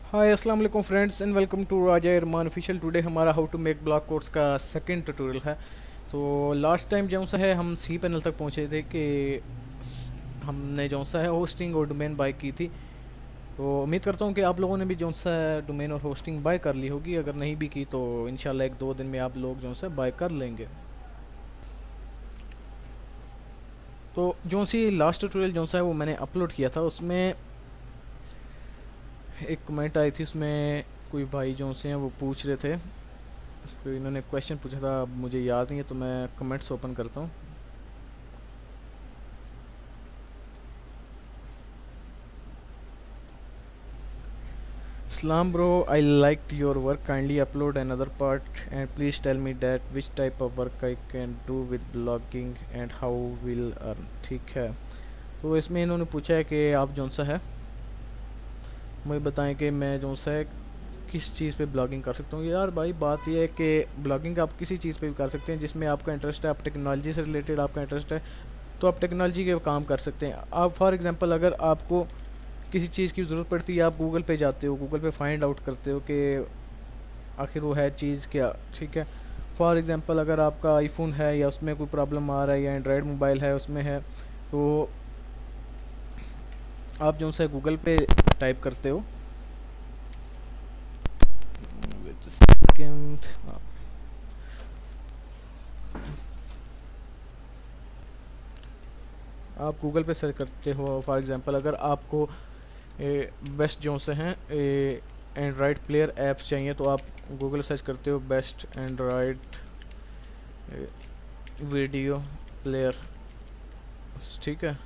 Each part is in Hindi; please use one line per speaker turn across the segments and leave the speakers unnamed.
हाय अस्सलाम वालेकुम friends and welcome to Raja Irman official. Today हमारा how to make blog course का सेकंड ट्यूटोरियल है। तो लास्ट टाइम जो सा है हम सी पैनल तक पहुंचे थे कि हमने जो सा है होस्टिंग और डोमेन बाय की थी। तो उम्मीद करता हूं कि आप लोगों ने भी जो सा डोमेन और होस्टिंग बाय कर ली होगी। अगर नहीं भी की तो इंशाल्लाह एक दो दिन में आप लोग जो सा बाय कर लेंगे। तो जो सी लास्ट ट्यूटोरियल जो सा है वो मैंने अपलोड किया था, उसमें एक कमेंट आई थी। उसमें कोई भाई जो से हैं वो पूछ रहे थे, तो इन्होंने क्वेश्चन पूछा था, अब मुझे याद नहीं है तो मैं कमेंट्स ओपन करता हूँ। Slam bro, I liked your work. Kindly upload another part and please tell me that which type of work I can do with blogging and how will earn। ठीक है, तो इसमें इन्होंने पूछा है कि आप जौन सा है मुझे बताएं कि मैं जौन सा है किस चीज़ पे ब्लॉगिंग कर सकता हूँ। यार भाई बात यह है कि ब्लॉगिंग आप किसी चीज़ पे भी कर सकते हैं जिसमें आपका इंटरेस्ट है, आप टेक्नोलॉजी से रिलेटेड आपका इंटरेस्ट है तो आप टेक्नोलॉजी के काम कर सकते हैं। आप फॉर एग्जांपल अगर आपको किसी चीज़ की ज़रूरत पड़ती है, आप गूगल पे जाते हो, गूगल पे फाइंड आउट करते हो कि आखिर वो है चीज़ क्या। ठीक है, फॉर एग्जांपल अगर आपका आईफोन है या उसमें कोई प्रॉब्लम आ रहा है या एंड्रॉयड मोबाइल है उसमें है, तो आप जो है गूगल पे टाइप करते हो। Wait a second। आप गूगल पे सर्च करते हो। फॉर एग्जांपल अगर आपको बेस्ट जो से हैं एंड्रॉयड प्लेयर ऐप्स चाहिए तो आप गूगल सर्च करते हो बेस्ट एंड्रॉयड वीडियो प्लेयर। ठीक है,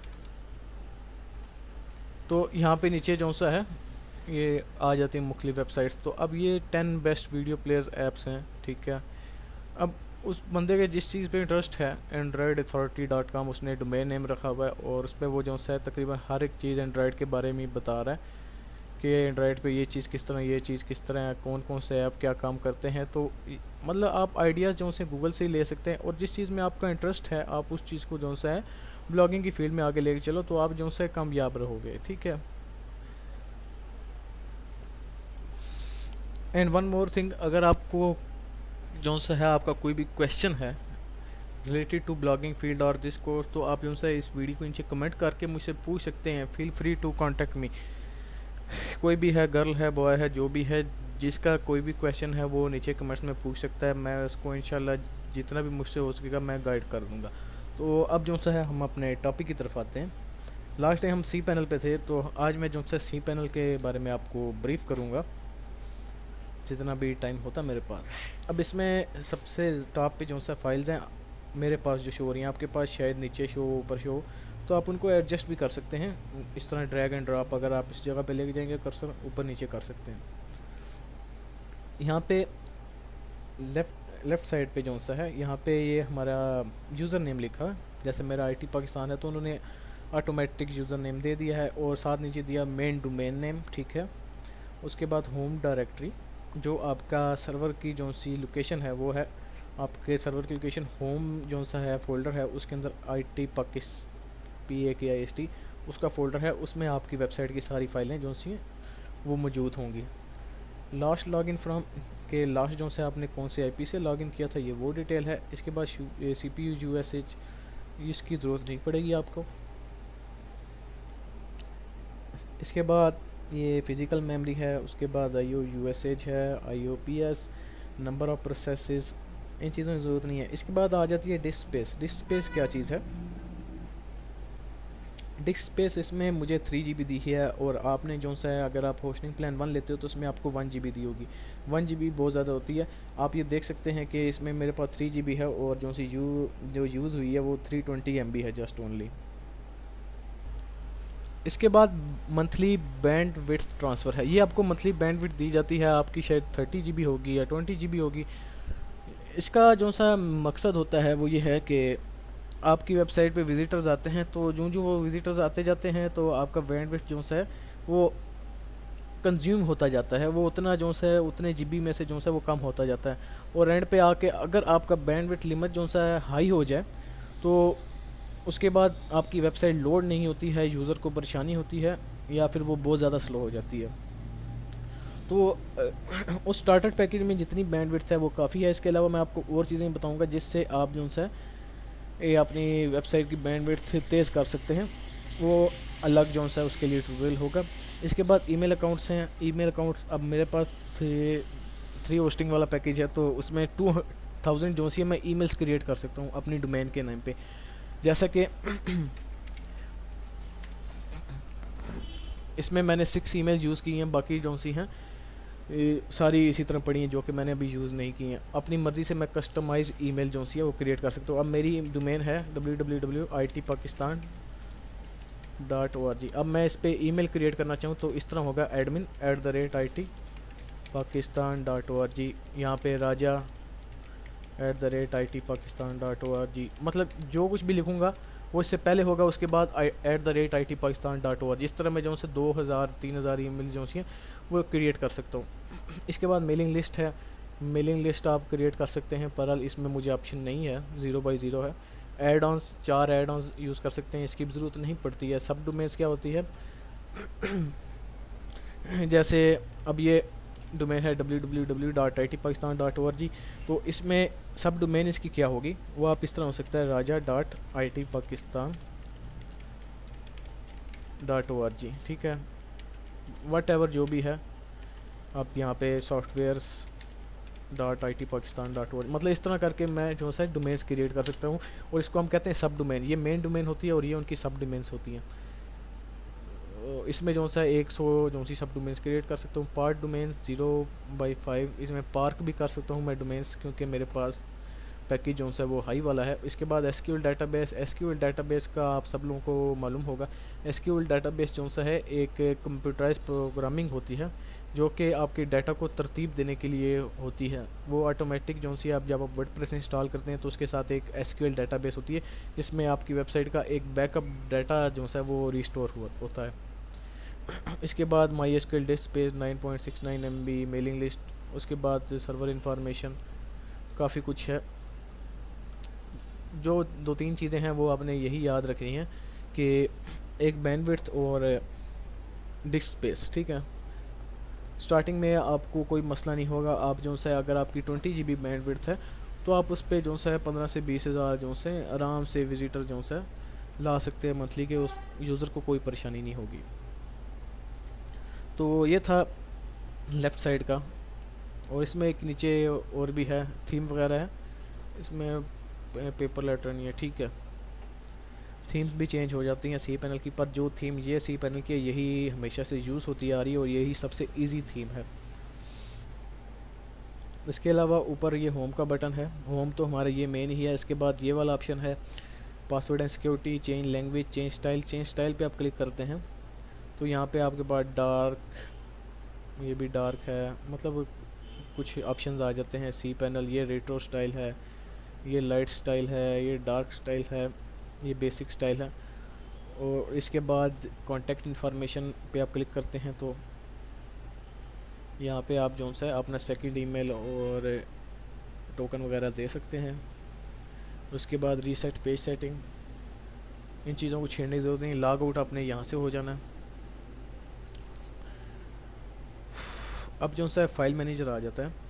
तो यहाँ पे नीचे जो सा है ये आ जाती हैं मुख्तलिफ वेबसाइट्स। तो अब ये 10 बेस्ट वीडियो प्लेयर्स ऐप्स हैं। ठीक है, अब उस बंदे के जिस चीज़ पे इंटरेस्ट है, androidauthority.com उसने डोमेन नेम रखा हुआ है और उस पर वो जो है तकरीबन हर एक चीज़ एंड्रॉयड के बारे में बता रहा है कि एंड्रॉयड पे ये चीज़ किस तरह, ये चीज़ किस तरह है, कौन कौन से ऐप क्या काम करते हैं। तो मतलब आप आइडियाज़ जो से गूगल से ही ले सकते हैं और जिस चीज़ में आपका इंटरेस्ट है आप उस चीज़ को जो सा है ब्लॉगिंग की फील्ड में आगे लेके चलो तो आप जो से कामयाब रहोगे। ठीक है, एंड वन मोर थिंग, अगर आपको जो सा है आपका कोई भी क्वेश्चन है रिलेटेड टू ब्लॉगिंग फील्ड और दिस कोर्स तो आप जो है इस वीडियो को नीचे कमेंट करके मुझसे पूछ सकते हैं। Feel free to contact me. कोई भी है, गर्ल है, बॉय है, जो भी है, जिसका कोई भी क्वेश्चन है वो नीचे कमेंट्स में पूछ सकता है। मैं उसको इंशाल्लाह जितना भी मुझसे हो सकेगा मैं गाइड कर दूंगा। तो अब जो सा है हम अपने टॉपिक की तरफ आते हैं। लास्ट टाइम हम सी पैनल पे थे, तो आज मैं जो सा सी पैनल के बारे में आपको ब्रीफ करूँगा जितना भी टाइम होता मेरे पास। अब इसमें सबसे टॉप पे जो सा फाइल्स हैं मेरे पास जो शो हो रही हैं, आपके पास शायद नीचे शो ऊपर शो, तो आप उनको एडजस्ट भी कर सकते हैं इस तरह ड्रैग एंड ड्रॉप। अगर आप इस जगह पे लेके जाएंगे कर्सर ऊपर नीचे कर सकते हैं। यहाँ पे लेफ़्ट साइड पे जो सा है यहाँ पे ये हमारा यूज़र नेम लिखा है। जैसे मेरा IT पाकिस्तान है तो उन्होंने ऑटोमेटिक यूज़र नेम दे दिया है और साथ नीचे दिया मेन डोमेन नेम। ठीक है, उसके बाद होम डायरेक्टरी, जो आपका सर्वर की जो सी लोकेशन है वो है, आपके सर्वर की लोकेशन होम जो सा है फोल्डर है उसके अंदर IT PAKIST उसका फ़ोल्डर है, उसमें आपकी वेबसाइट की सारी फाइलें जो सी हैं वो मौजूद होंगी। लास्ट लॉगिन फ्रॉम के लास्ट जो से आपने कौन से IP से लॉगिन किया था ये वो डिटेल है। इसके बाद CPU USH इसकी ज़रूरत नहीं पड़ेगी आपको। इसके बाद ये फिज़िकल मेमोरी है, उसके बाद IO USH है, IOPS, नंबर ऑफ़ प्रोसेसेस, इन चीज़ों की ज़रूरत नहीं है। इसके बाद आ जाती है डिस्क स्पेस। डिस्क स्पेस क्या चीज़ है? डिस्क स्पेस इसमें मुझे 3 GB दी है और आपने जो सा है अगर आप होस्टिंग प्लान 1 लेते हो तो उसमें आपको 1 GB दी होगी। 1 GB बहुत ज़्यादा होती है। आप ये देख सकते हैं कि इसमें मेरे पास 3 GB है और जो यूज़ हुई है वो 320 MB है जस्ट ओनली। इसके बाद मंथली बैंड विड्थ ट्रांसफ़र है। ये आपको मंथली बैंड विड्थ दी जाती है, आपकी शायद 30 GB होगी या 20 GB होगी। इसका जो सा मकसद होता है वो ये है कि आपकी वेबसाइट पे विज़िटर्स आते हैं तो जो जो वो विज़िटर्स आते जाते हैं तो आपका बैंडविड्थ जो सा है वो कंज्यूम होता जाता है, वो उतना जो सा है उतने GB में से जो सा है वो कम होता जाता है। और एंड पे आके अगर आपका बैंडविड्थ लिमिट जो सा है हाई हो जाए तो उसके बाद आपकी वेबसाइट लोड नहीं होती है, यूज़र को परेशानी होती है या फिर वो बहुत ज़्यादा स्लो हो जाती है। तो उस स्टार्टर पैकेज में जितनी बैंडविड्थ है वो काफ़ी है। इसके अलावा मैं आपको और चीज़ें बताऊंगा जिससे आप जो है ये अपनी वेबसाइट की बैंडविड्थ तेज़ कर सकते हैं, वो अलग जो है उसके लिए ट्यूटोरियल होगा। इसके बाद ईमेल अकाउंट्स हैं। ईमेल अकाउंट्स अब मेरे पास थ्री होस्टिंग वाला पैकेज है, तो उसमें 2000 जो सी मैं ईमेल्स क्रिएट कर सकता हूँ अपनी डोमेन के नाम पे। जैसा कि इसमें मैंने 6 ईमेल यूज़ की हैं, बाकी जो सी हैं ये सारी इसी तरह पड़ी हैं जो कि मैंने अभी यूज़ नहीं की हैं। अपनी मर्ज़ी से मैं कस्टमाइज़ ईमेल जो सी है वो क्रिएट कर सकता हूँ। अब मेरी डोमेन है www.itpakistan.org। अब मैं इस पर ईमेल क्रिएट करना चाहूँ तो इस तरह होगा, admin@itpakistan.org। यहाँ पे राजा @itpakistan.org, मतलब जो कुछ भी लिखूँगा वो इससे पहले होगा, उसके बाद @itpakistan.org। इस तरह मैं जो से 2000 3000 ईमेल जो सी हैं वो क्रिएट कर सकता हूँ। इसके बाद मेलिंग लिस्ट है। मेलिंग लिस्ट आप क्रिएट कर सकते हैं, पर इसमें मुझे ऑप्शन नहीं है, 0x0 है। Add ons 4 add ons use कर सकते हैं, इसकी भी ज़रूरत नहीं पड़ती है। सब डोमेन्स क्या होती है जैसे अब ये डोमेन है www.itpakistan.org, तो इसमें सब डोमेन इसकी क्या होगी वो आप इस तरह हो सकता है, raja.itpakistan.org। ठीक है, वट एवर जो भी है, आप यहाँ पे softwares.itpakistan.org, मतलब इस तरह करके मैं जो है डोमेन्स क्रिएट कर सकता हूँ। और इसको हम कहते हैं सब डोमेन। ये मेन डोमेन होती है और ये उनकी सब डोमेन्स होती हैं। इसमें जो सा 100 जो सी सब डोमेन्स क्रिएट कर सकता हूँ। पार्ट डोमेन्स 0/5, इसमें पार्क भी कर सकता हूँ मैं डोमेन्स, क्योंकि मेरे पास पैकेज जो सा वो हाई वाला है। इसके बाद एसक्यूएल डाटाबेस। एसक्यूएल डाटाबेस का आप सब लोगों को मालूम होगा। एसक्यूएल डाटाबेस जो सा है एक कंप्यूटराइज प्रोग्रामिंग होती है जो कि आपके डाटा को तरतीब देने के लिए होती है। वो ऑटोमेटिक जो सी आप जब आप वर्डप्रेस इंस्टॉल करते हैं तो उसके साथ एक एसक्यूएल डाटाबेस होती है जिसमें आपकी वेबसाइट का एक बैकअप डाटा जो सा वो रिस्टोर होता है। इसके बाद my SQL disk space 9.69 MB, mailing list, उसके बाद सर्वर इंफॉर्मेशन, काफ़ी कुछ है। जो 2-3 चीज़ें हैं वो आपने यही याद रखनी है कि एक बैंडविड्थ और डिस्क स्पेस। ठीक है, स्टार्टिंग में आपको कोई मसला नहीं होगा। आप जो है अगर आपकी 20 GB बैंडविड्थ है तो आप उस पर जो है 15 से 20 हज़ार जो है आराम से विजिटर जो है ला सकते हैं मंथली के, उस यूज़र को कोई परेशानी नहीं होगी। तो ये था लेफ़्ट साइड का। और इसमें एक नीचे और भी है, थीम वगैरह है। इसमें पेपर लेटर नहीं है। ठीक है, थीम्स भी चेंज हो जाती हैं सी पैनल की, पर जो थीम ये सी पैनल की यही हमेशा से यूज़ होती आ रही है और यही सबसे इजी थीम है। इसके अलावा ऊपर ये होम का बटन है। होम तो हमारा ये मेन ही है। इसके बाद ये वाला ऑप्शन है password and security, change language, change style. Change style पे आप क्लिक करते हैं तो यहाँ पे आपके पास डार्क, ये भी डार्क है, मतलब कुछ ऑप्शंस आ जाते हैं। सी पैनल, ये रेट्रो स्टाइल है, ये लाइट स्टाइल है, ये डार्क स्टाइल है, ये बेसिक स्टाइल है। और इसके बाद कॉन्टैक्ट इन्फॉर्मेशन पे आप क्लिक करते हैं तो यहाँ पे आप जो है अपना सेकंड ईमेल और टोकन वगैरह दे सकते हैं। उसके बाद रीसेट पेज सेटिंग, इन चीज़ों को छेड़ने की ज़रूरत नहीं। लॉग आउट आपने यहाँ से हो जाना है। अब जो है फाइल मैनेजर आ जाता है।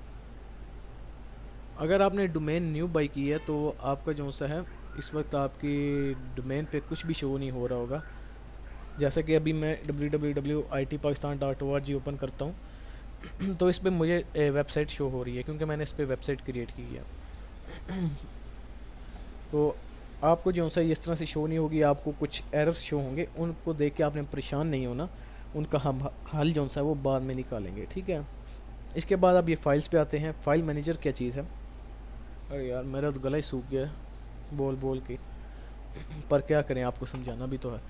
अगर आपने डोमेन न्यू बाई की है तो आपका जो सा है इस वक्त आपकी डोमेन पे कुछ भी शो नहीं हो रहा होगा। जैसे कि अभी मैं www.itpakistan.org ओपन करता हूँ तो इस पर मुझे वेबसाइट शो हो रही है क्योंकि मैंने इस पर वेबसाइट क्रिएट की है। तो आपको जो है इस तरह से शो नहीं होगी, आपको कुछ एरर्स शो होंगे, उनको देख के आपने परेशान नहीं होना, उनका हम हल जो है वो बाद में निकालेंगे। ठीक है, इसके बाद अब ये फाइल्स पे आते हैं। फाइल मैनेजर क्या चीज़ है? अरे यार मेरा तो गला ही सूख गया है बोल बोल के, पर क्या करें, आपको समझाना भी तो है।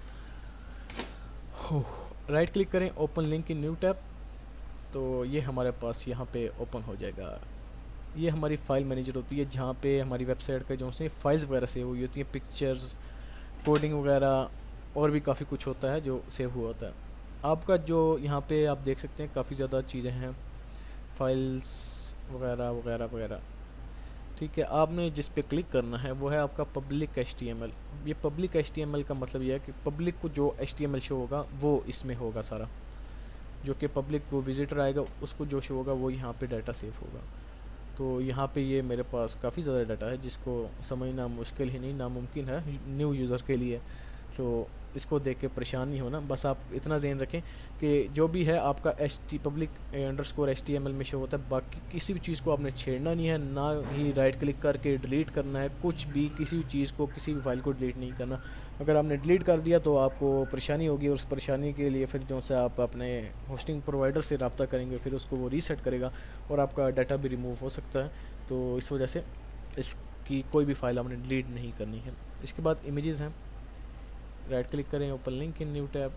राइट क्लिक करें, open link in new tab, तो ये हमारे पास यहाँ पे ओपन हो जाएगा। ये हमारी फ़ाइल मैनेजर होती है जहाँ पे हमारी वेबसाइट का जो से फाइल्स वगैरह सेव हुई होती हैं, पिक्चर्स, कोडिंग वगैरह, और भी काफ़ी कुछ होता है जो सेव हुआ होता है। आपका जो यहाँ पे आप देख सकते हैं काफ़ी ज़्यादा चीज़ें हैं, फाइल्स वगैरह वगैरह वगैरह। ठीक है, आपने जिस पे क्लिक करना है वो है आपका पब्लिक HTML। ये पब्लिक HTML का मतलब ये है कि पब्लिक को जो HTML शो होगा वो इसमें होगा सारा। जो कि पब्लिक को विजिटर आएगा उसको जो शो होगा वो यहाँ पे डाटा सेव होगा। तो यहाँ पे ये मेरे पास काफ़ी ज़्यादा डाटा है जिसको समझना मुश्किल ही नहीं नामुमकिन है न्यू यूज़र के लिए। तो इसको देख के परेशान नहीं होना, बस आप इतना ध्यान रखें कि जो भी है आपका H T public underscore HTML में शो होता है। बाकी किसी भी चीज़ को आपने छेड़ना नहीं है, ना ही राइट क्लिक करके डिलीट करना है, कुछ भी किसी भी चीज़ को किसी भी फाइल को डिलीट नहीं करना। अगर आपने डिलीट कर दिया तो आपको परेशानी होगी, और उस परेशानी के लिए फिर जो से आप अपने होस्टिंग प्रोवाइडर से रब्ता करेंगे, फिर उसको वो रीसेट करेगा और आपका डाटा भी रिमूव हो सकता है। तो इस वजह से इसकी कोई भी फाइल आपने डिलीट नहीं करनी है। इसके बाद इमेजेस हैं, राइट क्लिक करें, open link in new tab,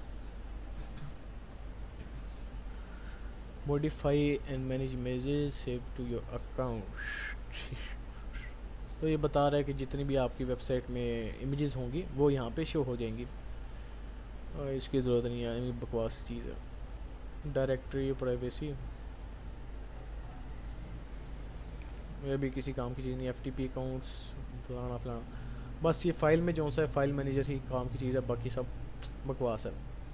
modify and manage images save to your account. तो ये बता रहा है कि जितनी भी आपकी वेबसाइट में इमेजेस होंगी वो यहाँ पे शो हो जाएंगी, और इसकी ज़रूरत नहीं है, ये बकवास चीज़ है। डायरेक्टरी प्राइवेसी ये भी किसी काम की चीज़ नहीं, FTP अकाउंट्स फलाना फलाना, बस ये फाइल में जो सा है फाइल मैनेजर ही काम की चीज़ है, बाकी सब बकवास है।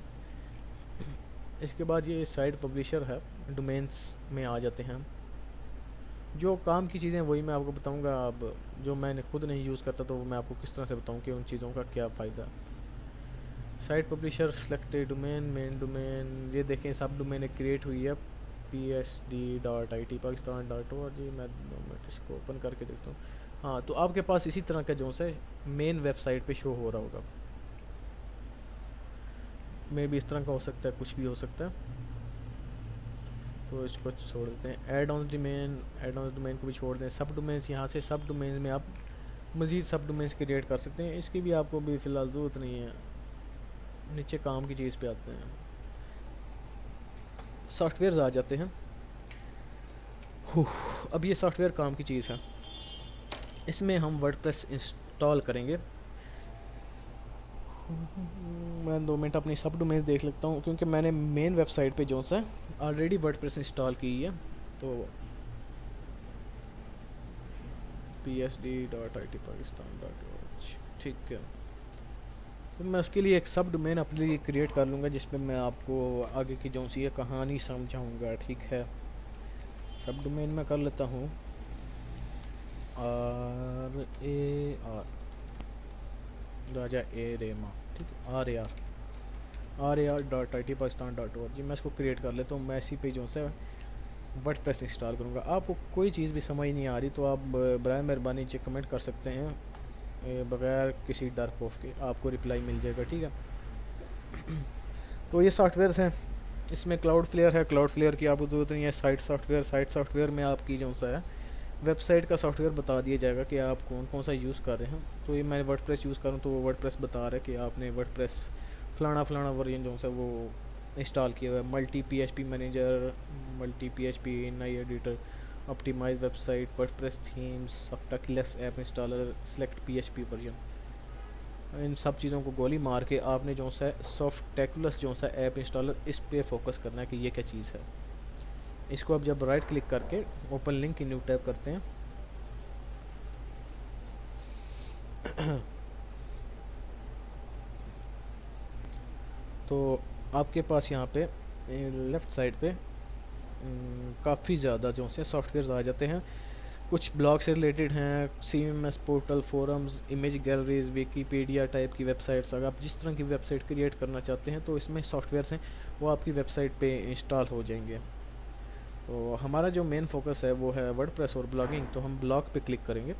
इसके बाद ये साइट पब्लिशर है, डोमेन्स में आ जाते हैं हम। जो काम की चीज़ें वही मैं आपको बताऊंगा, अब जो मैंने खुद नहीं यूज़ करता तो मैं आपको किस तरह से बताऊं कि उन चीज़ों का क्या फ़ायदा। Site publisher selected domain, main domain, ये देखें सब डोमेन क्रिएट हुई है psd.it pakistan.org। मैं 2 मिनट इसको ओपन करके देखता हूँ। हाँ, तो आपके पास इसी तरह का जो है मेन वेबसाइट पे शो हो रहा होगा, मे भी इस तरह का हो सकता है, कुछ भी हो सकता है। तो इसको छोड़ देते हैं, ऐड ऑन डोमेन को भी छोड़ दें। सब डोमेन्स, यहाँ से सब डोमेन में आप मज़ीद सब डोमेन्स क्रिएट कर सकते हैं, इसकी भी आपको भी फ़िलहाल ज़रूरत नहीं है। नीचे काम की चीज़ पे आते हैं, सॉफ्टवेयर आ जाते हैं। अब ये सॉफ्टवेयर काम की चीज़ है, इसमें हम वर्डप्रेस इंस्टॉल करेंगे। मैं 2 मिनट अपनी सब डोमेन देख लेता हूँ, क्योंकि मैंने मेन वेबसाइट पे जो सा ऑलरेडी वर्डप्रेस इंस्टॉल की है। तो psd.it pakistan.org, ठीक है। तो मैं उसके लिए एक सब डोमेन अपने लिए क्रिएट कर लूँगा जिसमें मैं आपको आगे की जो सी कहानी समझाऊँगा, ठीक है। सब डोमेन में कर लेता हूँ RAR राजा ए रेमा, ठीक है, RAR.IT pakistan.org। मैं इसको क्रिएट कर लेता हूँ। मैं इसी पे जो है वर्डप्रेस इंस्टॉल करूँगा। आपको कोई चीज़ भी समझ नहीं आ रही तो आप बराए मेहरबानी नीचे कमेंट कर सकते हैं, बगैर किसी डर खौफ के आपको रिप्लाई मिल जाएगा, ठीक है। तो ये सॉफ्टवेयर्स हैं, इसमें क्लाउडफ्लेयर है, क्लाउडफ्लेयर की आपको ज़रूरत नहीं है। साइट सॉफ्टवेयर में आपकी जो सा है वेबसाइट का सॉफ्टवेयर बता दिया जाएगा कि आप कौन कौन सा यूज़ कर रहे हैं। तो ये मैं वर्डप्रेस यूज़ करूँ तो वो वर्डप्रेस बता रहा है कि आपने वर्डप्रेस फलाना वर्जन जो सा वो इंस्टॉल किया हुआ है। Multi PHP manager, multi PHP नई editor, optimise website, WordPress themes, Softaculous app installer, select PHP version. इन सब चीज़ों को गोली मार के आपने जो सा सॉफ्टक्लेस जो सा ऐप इंस्टॉलर इस पे फोकस करना है कि ये क्या चीज़ है। इसको अब जब राइट क्लिक करके open link in new tab करते हैं तो आपके पास यहाँ पे लेफ़्ट साइड पे काफ़ी ज़्यादा जो से सॉफ्टवेयर आ जाते हैं। कुछ ब्लॉग से रिलेटेड हैं, CMS portal, forums, image galleries, Wikipedia type की वेबसाइट्स। अगर आप जिस तरह की वेबसाइट क्रिएट करना चाहते हैं तो इसमें सॉफ्टवेयर्स हैं वो आपकी वेबसाइट पे इंस्टॉल हो जाएंगे। तो हमारा जो मेन फोकस है वो है वर्डप्रेस और ब्लॉगिंग, तो हम ब्लॉग पे क्लिक करेंगे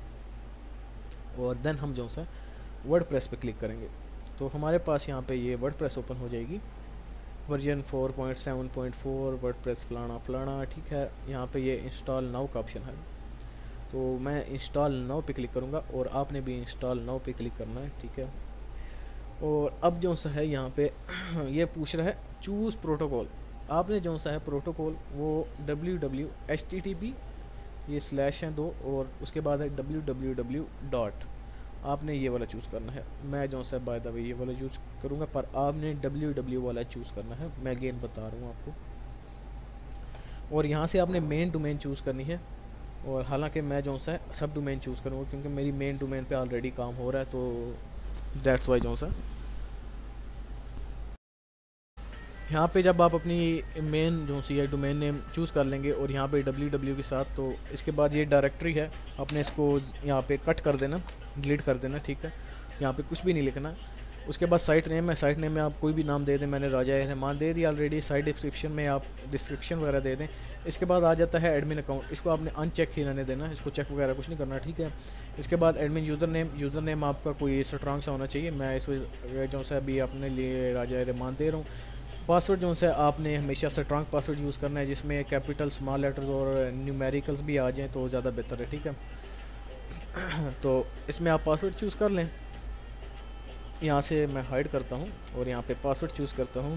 और देन हम जो सा वर्डप्रेस पे क्लिक करेंगे। तो हमारे पास यहाँ पे ये वर्डप्रेस ओपन हो जाएगी, वर्जन 4.7.4 वर्डप्रेस फलाना, ठीक है। यहाँ पे ये इंस्टॉल नाउ का ऑप्शन है, तो मैं इंस्टॉल नाउ पे क्लिक करूँगा और आपने भी इंस्टॉल नाउ पे क्लिक करना है, ठीक है। और अब जो सा है यहाँ पे ये पूछ रहा है चूज़ प्रोटोकॉल। आपने जो सा है प्रोटोकॉल वो HTTP, ये स्लैश हैं 2 और उसके बाद है www डॉट, आपने ये वाला चूज़ करना है। मैं जो सा बाय द वे ये वाला यूज़ करूँगा, पर आपने www वाला चूज़ करना है, मैं अगेन बता रहा हूँ आपको। और यहाँ से आपने मेन डोमेन चूज़ करनी है, और हालांकि मैं जो सा सब डोमेन चूज़ करूँगा क्योंकि मेरी मेन डोमेन पे ऑलरेडी काम हो रहा है, तो दैट्स वाई जो सा यहाँ पे जब आप अपनी मेन जो सी है डोमेन नेम चूज़ कर लेंगे और यहाँ पे www के साथ, तो इसके बाद ये डायरेक्टरी है, आपने इसको यहाँ पे कट कर देना, डिलीट कर देना, ठीक है। यहाँ पे कुछ भी नहीं लिखना। उसके बाद साइट नेम है, साइट नेम में आप कोई भी नाम दे दें, मैंने राजा रहमान दे दिया ऑलरेडी। साइट डिस्क्रिप्शन में आप डिस्क्रिप्शन वगैरह दे दें। इसके बाद आ जाता है एडमिन अकाउंट, इसको आपने अनचेक ही रहने देना, इसको चेक वगैरह कुछ नहीं करना, ठीक है। इसके बाद एडमिन यूज़र नेम आपका कोई स्ट्रॉन्ग सा होना चाहिए, मैं इसको जो सा अभी अपने लिए राजा रहमान दे रहा हूँ। पासवर्ड जो है आपने हमेशा स्ट्रॉन्ग पासवर्ड यूज़ करना है, जिसमें कैपिटल स्मॉल लेटर्स और न्यूमेरिकल्स भी आ जाएँ तो ज़्यादा बेहतर है, ठीक है। तो इसमें आप पासवर्ड चूज़ कर लें। यहाँ से मैं हाइड करता हूँ और यहाँ पे पासवर्ड चूज़ करता हूँ।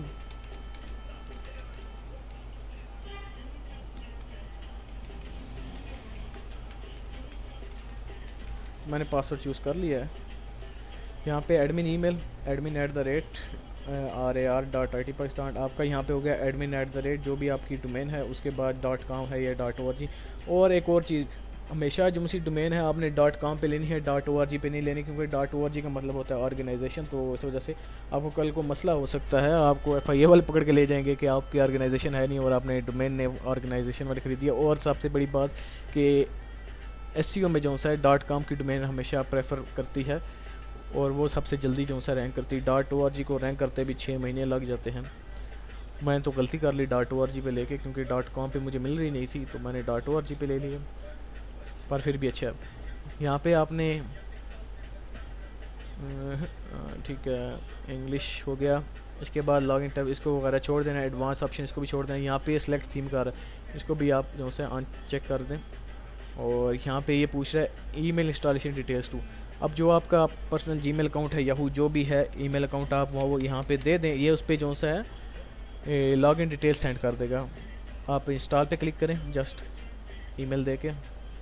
मैंने पासवर्ड चूज़ कर लिया है। यहाँ पे एडमिन ईमेल admin@rar.it पाकिस्तान आपका यहाँ पे हो गया। admin@ जो भी आपकी डोमेन है, उसके बाद .com है या .org। और एक और चीज़, हमेशा जो सी डोमेन है आपने .com पे लेनी है, .org पे नहीं लेनी, क्योंकि .org का मतलब होता है ऑर्गेनाइजेशन। तो इस वजह से आपको कल को मसला हो सकता है, आपको FIA वाले पकड़ के ले जाएंगे कि आपकी ऑर्गेनाइजेशन है नहीं और आपने डोमेन ने ऑर्गेनाइजेशन वाले खरीदी है। और सबसे बड़ी बात कि SEO में जो सा है .com की डोमेन हमेशा प्रेफर करती है और वो सबसे जल्दी जो सा रैंक करती है। .org को रैंक करते भी 6 महीने लग जाते हैं। मैंने तो गलती कर ली .org पे लेके, क्योंकि .com पे मुझे मिल रही नहीं थी, तो मैंने .org पे ले लिया, पर फिर भी अच्छा है। यहाँ पे आपने ठीक है इंग्लिश हो गया। इसके बाद लॉगिन टैब इसको वगैरह छोड़ देना, एडवांस ऑप्शन इसको भी छोड़ देना। यहाँ पे सेलेक्ट थीम का इसको भी आप जो है अनचेक कर दें। और यहाँ पे ये पूछ रहा है ईमेल इंस्टॉलेशन डिटेल्स टू। अब जो आपका पर्सनल जीमेल अकाउंट है, याहू जो भी है ईमेल अकाउंट, आप वो यहाँ पे दे दें, ये उस पर जो सा है लॉगिन डिटेल्स सेंड कर देगा। आप इंस्टॉल पे क्लिक करें जस्ट ईमेल दे के,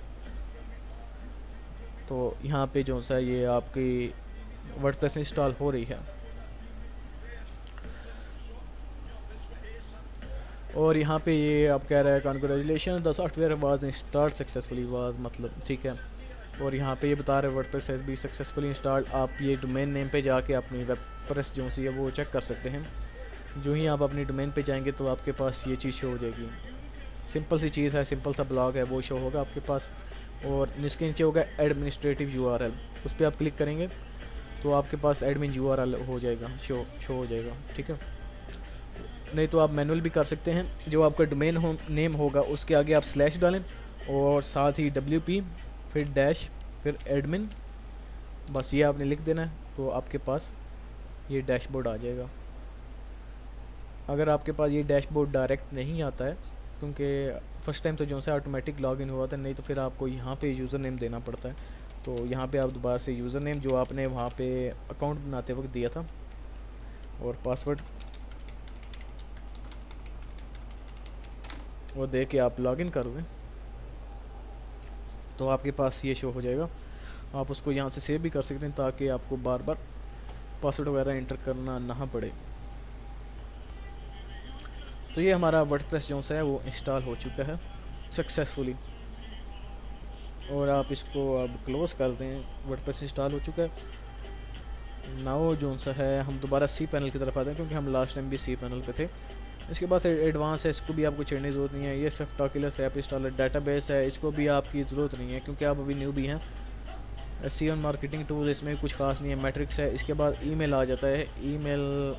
तो यहाँ पे जो सा ये आपकी वर्डप्रेस इंस्टॉल हो रही है। और यहाँ पे ये आप कह रहा है congratulation the software was installed successfully, was मतलब ठीक है। और यहाँ पे ये बता रहे WordPress has been successfully installed. आप ये डोमेन नेम पे जाके अपनी वर्डप्रेस जो सी है वो चेक कर सकते हैं। जो ही आप अपनी डोमेन पे जाएंगे तो आपके पास ये चीज़ शो हो जाएगी। सिंपल सी चीज़ है, सिंपल सा ब्लॉग है, वो शो होगा आपके पास। और इसके नीचे होगा एडमिनिस्ट्रेटिव URL, उस पर आप क्लिक करेंगे तो आपके पास एडमिन URL हो जाएगा, शो हो जाएगा, ठीक है। नहीं तो आप मैनुअल भी कर सकते हैं। जो आपका डोमेन नेम होगा उसके आगे आप स्लैश डालें और साथ ही WP फिर डैश फिर एडमिन, बस ये आपने लिख देना है, तो आपके पास ये डैशबोर्ड आ जाएगा। अगर आपके पास ये डैशबोर्ड डायरेक्ट नहीं आता है, क्योंकि फ़र्स्ट टाइम तो जो है ऑटोमेटिक लॉगिन हुआ था, नहीं तो फिर आपको यहाँ पे यूज़र नेम देना पड़ता है। तो यहाँ पे आप दोबारा से यूज़र नेम जो आपने वहाँ पे अकाउंट बनाते वक्त दिया था और पासवर्ड वो दे के आप लॉगिन कर दें तो आपके पास ये शो हो जाएगा। आप उसको यहाँ से सेव भी कर सकते हैं ताकि आपको बार बार पासवर्ड वगैरह एंटर करना ना पड़े। तो ये हमारा वर्डप्रेस जो है वो इंस्टॉल हो चुका है सक्सेसफुली। और आप इसको अब क्लोज़ कर दें, वर्डप्रेस इंस्टॉल हो चुका है। नाउ जो सा है हम दोबारा cPanel की तरफ आते हैं, क्योंकि हम लास्ट टाइम भी cPanel पे थे। इसके बाद एडवांस है, इसको भी आपको छेड़ने की ज़रूरत नहीं है। ये सिर्फ टॉकुलस ऐप इंस्टॉलर डेटाबेस है, इसको भी आपकी ज़रूरत नहीं है क्योंकि आप अभी न्यू भी हैं। SEO मार्केटिंग टूल इसमें कुछ खास नहीं है। मैट्रिक्स है, इसके बाद ईमेल आ जाता है। ईमेल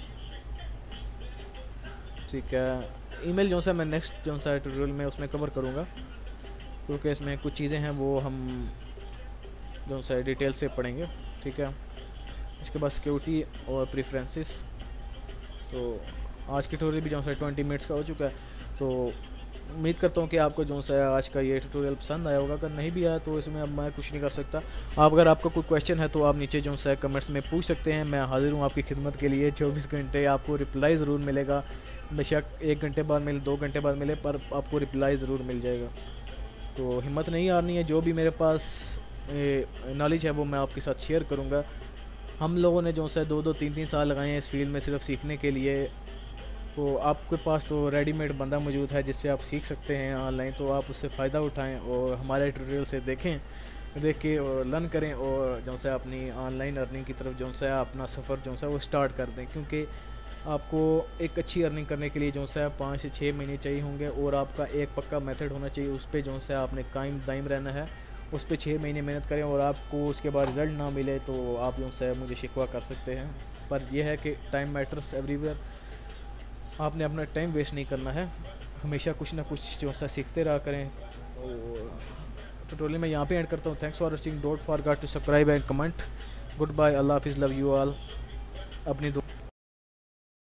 ठीक है, ईमेल जो सा मैं नेक्स्ट जो सा ट्यूटोरियल में उसमें कवर करूँगा, क्योंकि इसमें कुछ चीज़ें हैं वो हम जो सा डिटेल से पढ़ेंगे, ठीक है। इसके बाद सिक्योरिटी और प्रेफरेंसेस। तो आज की ट्यूटोरियल भी जो सा 20 मिनट्स का हो चुका है। तो उम्मीद करता हूँ कि आपको जो सा आज का ये ट्यूटोरियल पसंद आया होगा। अगर नहीं भी आया तो इसमें अब मैं कुछ नहीं कर सकता। अगर आपका कोई क्वेश्चन है तो आप नीचे जो सा कमेंट्स में पूछ सकते हैं। मैं हाजिर हूँ आपकी खिदमत के लिए। 24 घंटे आपको रिप्लाई ज़रूर मिलेगा, बेशक 1 घंटे बाद मिले, 2 घंटे बाद मिले, पर आपको रिप्लाई ज़रूर मिल जाएगा। तो हिम्मत नहीं हारनी है। जो भी मेरे पास नॉलेज है वो मैं आपके साथ शेयर करूँगा। हम लोगों ने जो सा 2-2 3-3 साल लगाए हैं इस फील्ड में सिर्फ सीखने के लिए। तो आपके पास तो रेडीमेड बंदा मौजूद है जिससे आप सीख सकते हैं ऑनलाइन, तो आप उससे फ़ायदा उठाएं और हमारे ट्यूटोरियल से देख के और लर्न करें और जो सा अपनी ऑनलाइन अर्निंग की तरफ जो सा अपना सफ़र जो सा वो स्टार्ट कर दें। क्योंकि आपको एक अच्छी अर्निंग करने के लिए जो सा 5 से 6 महीने चाहिए होंगे, और आपका एक पक्का मेथड होना चाहिए, उस पर जो सा आपने कायम दायम रहना है, उस पर 6 महीने मेहनत करें और आपको उसके बाद रिज़ल्ट ना मिले तो आप जो सा मुझे शिकवा कर सकते हैं। पर यह है कि टाइम मैटर्स एवरीवेयर, आपने अपना टाइम वेस्ट नहीं करना है, हमेशा कुछ ना कुछ जो सा सीखते रहा करें। और ट्यूटोरियल मैं यहाँ पे एंड करता हूँ। Thanks for watching, don't forget to subscribe and comment. Good bye, अल्लाह हाफिज़, लव यू ऑल। अपनी